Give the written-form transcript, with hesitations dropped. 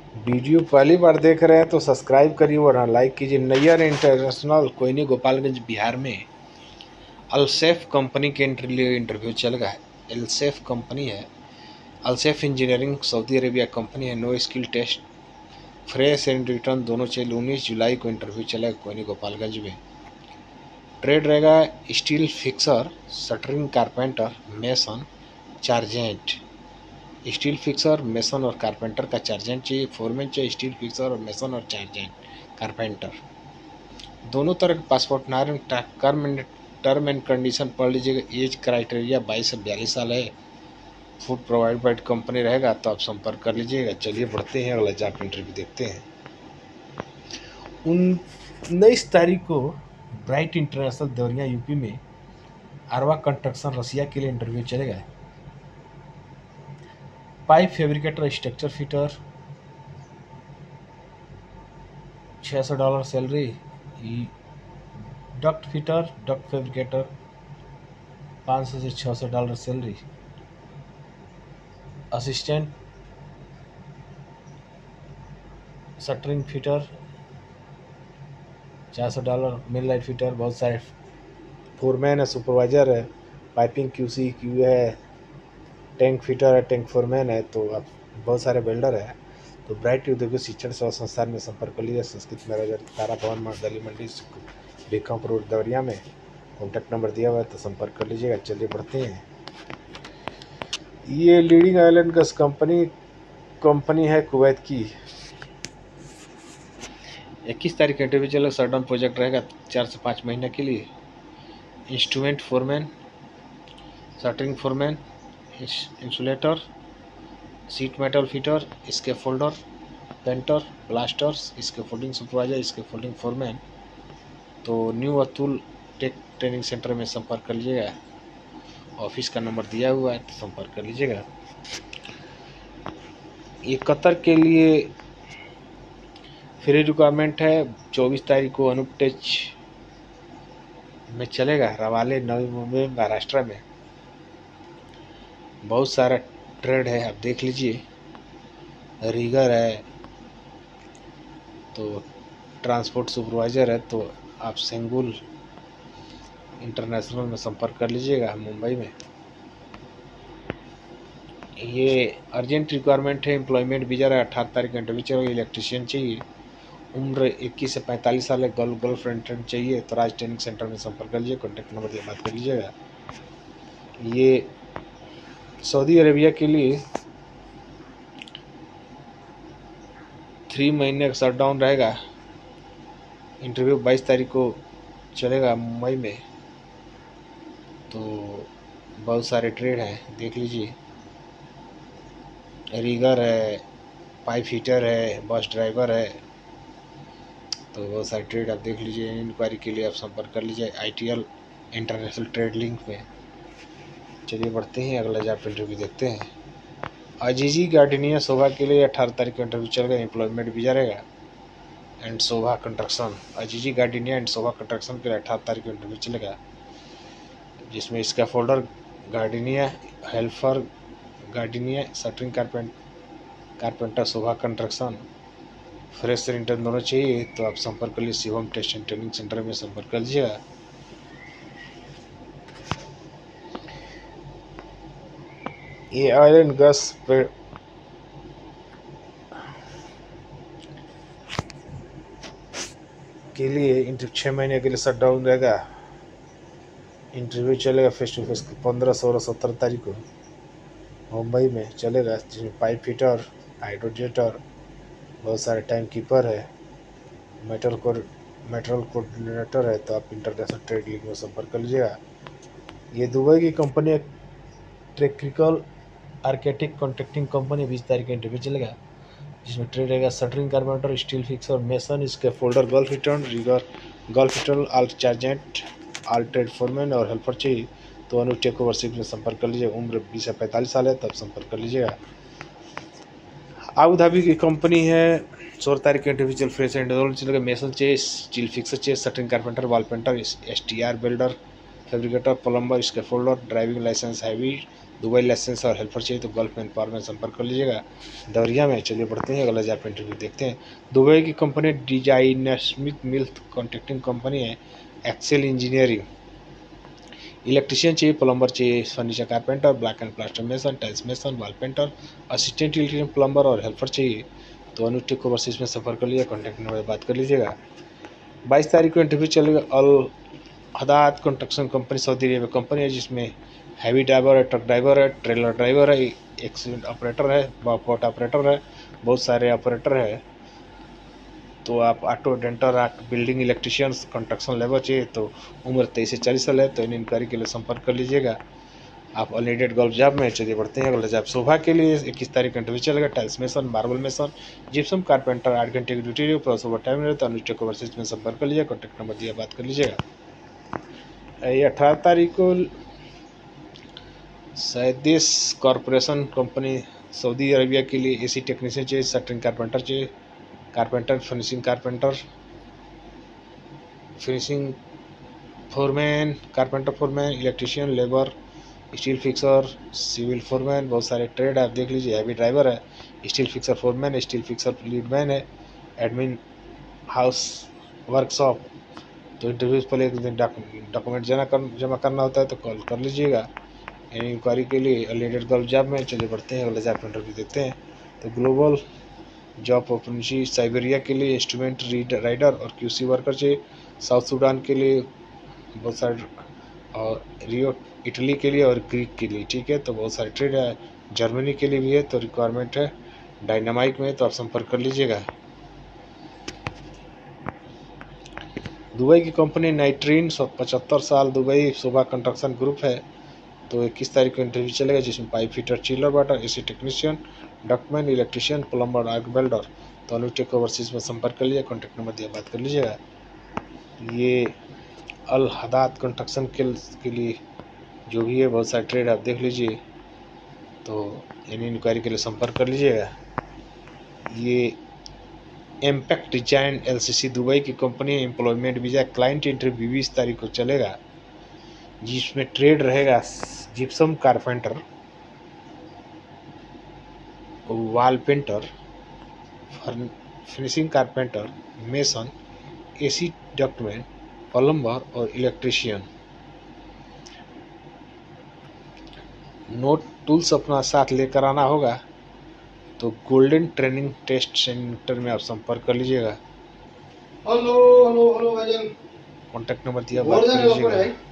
Video पहली बार देख रहे हैं तो सब्सक्राइब करिए और लाइक कीजिए। नैयर इंटरनेशनल कोयनी गोपालगंज बिहार में अलसेफ कंपनी के लिए इंटरव्यू चलेगा। अलसेफ कंपनी है, अलसेफ इंजीनियरिंग सऊदी अरेबिया कंपनी है। No skill test, fresh and return दोनों चले। 19 जुलाई को इंटरव्यू चलेगा कोयनी गोपालगंज में। ट्रेड रहेगा steel fixer, shuttering, carpenter, mason, chargehand. Steel fixer, mason और कारपेंटर का चार्जेंट चाहिए। फोरमैन चाहिए स्टील फिक्सर और मेसन और चार्जेंट कारपेंटर। दोनों तरह के पासपोर्ट टर्म एंड कंडीशन पढ़ लीजिएगा। एज क्राइटेरिया 22 से 42 साल है। फूड प्रोवाइड बाय कंपनी रहेगा, तो आप संपर्क कर लीजिएगा। चलिए बढ़ते हैं, अगला जॉब इंटरव्यू देखते हैं। 19 तारीख को ब्राइट इंटरनेशनल देवरिया यूपी में अरवा कंस्ट्रक्शन रसिया के लिए इंटरव्यू चलेगा। Pipe fabricator, structure fitter, $600 salary. Duct fitter, duct fabricator, $500 से $600 salary. Assistant shuttering fitter $400। Millwright fitter, बहुत सारे फोरमैन है, सुपरवाइजर है, पाइपिंग क्यूसी क्यू है, टैंक फिटर है, टैंक फोरमैन है, तो अब बहुत सारे बिल्डर है। तो ब्राइट औद्योगिक शिक्षण सेवा संस्थान में संपर्क कर लीजिए। संस्कृत मैनेजर, तारा भवन, गली मंडी, भिखापुर रोड देवरिया में। कॉन्टैक्ट नंबर दिया हुआ है, तो संपर्क कर लीजिएगा। चलिए बढ़ते हैं। ये leading oil and gas company है कुवैत की। 21 तारीख का इंटरव्यू चलेगा। शटडाउन प्रोजेक्ट रहेगा 4 से 5 महीने के लिए। Instrument foreman, shuttering foreman, insulator, sheet metal fitter, scaffolder, painter, blasters, scaffolding supervisor, scaffolding foreman. तो new Atul tech training centre में संपर्क कर लीजिएगा। ऑफिस का नंबर दिया हुआ है, तो संपर्क कर लीजिएगा। ये कतर के लिए फ्री रिक्वायरमेंट है। 24 तारीख को अनूप टेच में चलेगा, रवाले, नवी मुंबई, महाराष्ट्र में। बहुत सारा ट्रेड है, आप देख लीजिए। रीगर है, तो ट्रांसपोर्ट सुपरवाइजर है, तो आप सेंगुल इंटरनेशनल में संपर्क कर लीजिएगा, मुंबई में। ये अर्जेंट रिक्वायरमेंट है। एम्प्लॉयमेंट वीजा है। 18 तारीख का इंटरव्यू चलेगा। इलेक्ट्रीशियन चाहिए। उम्र 21 से 45 साल है। गर्लफ्रेंड चाहिए, तो राज ट्रेनिंग सेंटर में संपर्क कर लीजिए। कॉन्टैक्ट नंबर दिए, बात कर लीजिएगा। ये सऊदी अरेबिया के लिए 3 महीने का शटडाउन रहेगा। इंटरव्यू 22 तारीख को चलेगा मुंबई में। तो बहुत सारे ट्रेड हैं, देख लीजिए। रीगर है, पाइप फिटर है, बस ड्राइवर है, तो बहुत सारे ट्रेड आप देख लीजिए। इंक्वायरी के लिए आप संपर्क कर लीजिए ITL इंटरनेशनल ट्रेड लिंक में। चलिए बढ़ते हैं, अगला जॉब इंटरव्यू देखते हैं। अजीजी गार्डिनिया शोभा के लिए 18 तारीख को इंटरव्यू चलेगा। एम्प्लॉयमेंट वीजा रहेगा। And Sobha construction, Azizi Gardenia and Sobha construction के लिए 18 तारीख को इंटरव्यू चलेगा, जिसमें scaffolder Gardenia, helper Gardenia, shuttering carpenter Sobha construction. Fresh intern दोनों चाहिए, तो आप संपर्क कर लीजिए। Shivam test and training centre में संपर्क कर लीजिएगा। ये ऑयल एंड गैस के लिए 6 महीने के लिए शटडाउन रहेगा। इंटरव्यू चलेगा फेस टू फेस 15, 16, 17 तारीख को मुंबई में चलेगा, जिसमें पाइप फिटर, हाइड्रोजेटर, बहुत सारे टाइम कीपर है, मेटल कोऑर्डिनेटर है, तो आप इंटरनेशनल ट्रेड लिंक में संपर्क कर लीजिएगा। ये दुबई की कंपनी है, टेक्निकल आर्किटेक्ट कॉन्ट्रैक्टिंग कंपनी। 20 तारीख का इंटरव्यू चलेगा, जिसमें ट्रेड रहेगा shuttering, carpenter, steel fixer, mason, scaffolder, gulf return, rigger, gulf return, all chargehand, all trade foreman और हेल्पर चाहिए, तो अनु टेक ओवरशिप में संपर्क कर लीजिए। उम्र 20 से 45 साल है, तब संपर्क कर लीजिएगा। आबू धाबी की कंपनी है। 16 तारीख का इंटरव्यू चल फ्रेश एंड चलेगा। मेसन चाहिए, स्टील फिक्सर चाहिए, shuttering, carpenter, wall painter, STR builder, fabricator, plumber, scaffolder, driving licence heavy, Dubai licence और हेल्पर चाहिए तो गल्फ मैन पावर में संपर्क कर लीजिएगा। देवरिया में। चलिए बढ़ते हैं, अगला जॉब इंटरव्यू देखते हैं। दुबई की कंपनी डिजाइनर स्मिथ मिल्थ कॉन्ट्रैक्टिंग कंपनी है। एक्सेल इंजीनियरिंग, इलेक्ट्रिशियन चाहिए, प्लम्बर चाहिए, furniture carpenter, block and plaster mason, tiles mason, wall painter, assistant electrician, plumber और हेल्पर चाहिए तो अनुटेक ओवरसीज में संपर्क कर लीजिए, कॉन्टैक्ट नंबर बात कर लीजिएगा। 22 तारीख को इंटरव्यू चलेगा। Al Haddad construction company Saudi Arabia company है, जिसमें हैवी ड्राइवर है, ट्रक ड्राइवर है, ट्रेलर ड्राइवर है, एक्सीडेंट ऑपरेटर है, पोर्ट ऑपरेटर है, बहुत सारे ऑपरेटर है। तो आप auto denter, building electricians, construction labour चाहिए तो उम्र 23 से 40 साल है तो इन इंक्वायरी के लिए संपर्क कर लीजिएगा। आप अनलिमिटेड गल्फ जॉब में। चलिए बढ़ते हैं अगला जॉब शोभा के लिए। 21 तारीख का इंटरव्यू चलेगा। Tiles mason, marble mason, gypsum carpenter, 8 घंटे की ड्यूटी प्लस ओवर टाइम रहता है। अनुष्ठेक ओवरसीज में संपर्क कर लीजिए, कॉन्टैक्ट नंबर दिया बात कर लीजिएगा। ये 18 तारीख को सैदिस कॉरपोरेशन कंपनी सऊदी अरबिया के लिए एसी टेक्नीशियन चाहिए, शटरिंग कारपेंटर चाहिए, carpenter, finishing carpenter, finishing foreman, carpenter foreman, electrician, labour, steel fixer, civil foreman, बहुत सारे ट्रेड है, आप देख लीजिए। हैवी ड्राइवर है, steel fixer foreman, steel fixer leadman है, एडमिन हाउस वर्कशॉप। तो इंटरव्यूज पर एक दिन डॉक्यूमेंट जमा करना होता है तो कॉल कर लीजिएगा इंक्वायरी के लिए अनलिमिटेड गल्फ जॉब में। चलिए बढ़ते हैं अगले जॉब इंटरव्यू देखते हैं। तो ग्लोबल जॉब अपॉर्चुनिटी साइबेरिया के लिए इंस्ट्रूमेंट राइडर और क्यूसी वर्कर चाहिए, साउथ सूडान के लिए बहुत सारे, और रियो इटली के लिए और ग्रीक के लिए, ठीक है। तो बहुत सारे ट्रेड है, जर्मनी के लिए भी है तो रिक्वायरमेंट है डायनामाइक में, तो आप संपर्क कर लीजिएगा। दुबई की कंपनी नाइट्रीन 75 साल दुबई शोभा कंस्ट्रक्शन ग्रुप है। तो 21 तारीख को इंटरव्यू चलेगा, जिसमें pipe fitter, chiller water, AC technician, ductman, electrician, plumber, arc welder. तो अनुटेक ओवरसीज में संपर्क कर लीजिए, कॉन्टैक्ट नंबर दिया बात कर लीजिएगा। ये अल हदाद कंस्ट्रक्शन के लिए जो भी है बहुत सारे ट्रेड आप देख लीजिए, तो इन इंक्वायरी के लिए संपर्क कर लीजिएगा। ये इम्पैक्ट डिजाइन एलसीसी दुबई की company, employment visa, client interview 20 तारीख को चलेगा, जिसमें ट्रेड रहेगा gypsum carpenter, wall painter, finishing carpenter, mason, AC ductman, plumber और इलेक्ट्रिशियन। नोट टूल्स अपना साथ लेकर आना होगा। तो गोल्डन ट्रेनिंग टेस्ट सेंटर में आप संपर्क कर लीजिएगा। हेलो हेलो हेलो भाईजान, कॉन्टैक्ट नंबर दिया बात कर लीजिएगा।